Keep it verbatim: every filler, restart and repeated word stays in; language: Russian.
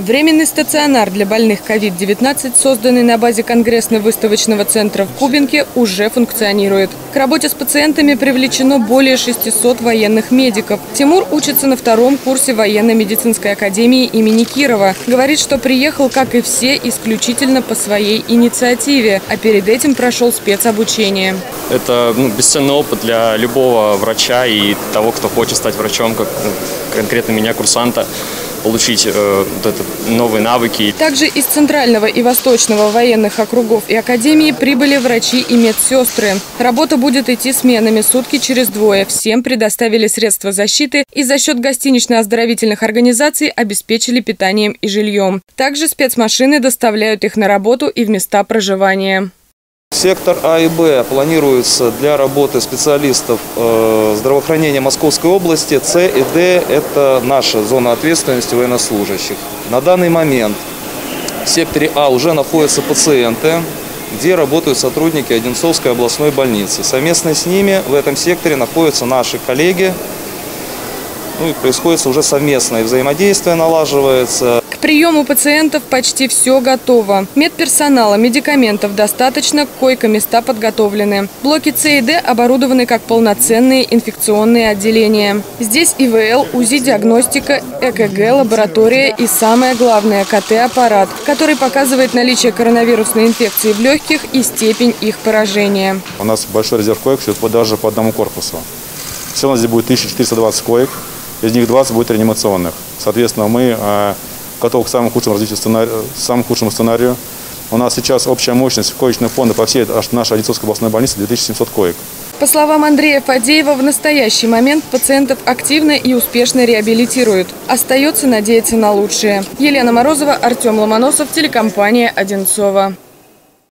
Временный стационар для больных ковид девятнадцать, созданный на базе Конгрессно-выставочного центра в Кубинке, уже функционирует. К работе с пациентами привлечено более шестисот военных медиков. Тимур учится на втором курсе военно-медицинской академии имени Кирова. Говорит, что приехал, как и все, исключительно по своей инициативе, а перед этим прошел спецобучение. Это ну, бесценный опыт для любого врача и того, кто хочет стать врачом, как конкретно меня, курсанта, получить э, вот это, новые навыки. Также из Центрального и Восточного военных округов и академии прибыли врачи и медсестры. Работа будет идти сменами сутки через двое. Всем предоставили средства защиты и за счет гостинично-оздоровительных организаций обеспечили питанием и жильем. Также спецмашины доставляют их на работу и в места проживания. Сектор А и Б планируется для работы специалистов э, здравоохранения Московской области. С и Д – это наша зона ответственности военнослужащих. На данный момент в секторе А уже находятся пациенты, где работают сотрудники Одинцовской областной больницы. Совместно с ними в этом секторе находятся наши коллеги. Ну и происходит уже совместное взаимодействие, налаживается. К приему пациентов почти все готово. Медперсонала, медикаментов достаточно, койко-места подготовлены. Блоки С и Д оборудованы как полноценные инфекционные отделения. Здесь И В Л, УЗИ-диагностика, Э К Г, лаборатория и самое главное – К Т-аппарат, который показывает наличие коронавирусной инфекции в легких и степень их поражения. У нас большой резерв коек, даже по одному корпусу. Всего у нас здесь будет тысяча четыреста двадцать коек. Из них двадцать будет реанимационных. Соответственно, мы э, готовы к самому худшему развитию сценарию, самому худшему сценарию. У нас сейчас общая мощность коечного фонда по всей нашей Одинцовской областной больнице две тысячи семьсот коек. По словам Андрея Фадеева, в настоящий момент пациентов активно и успешно реабилитируют. Остается надеяться на лучшее. Елена Морозова, Артем Ломоносов, телекомпания «Одинцово».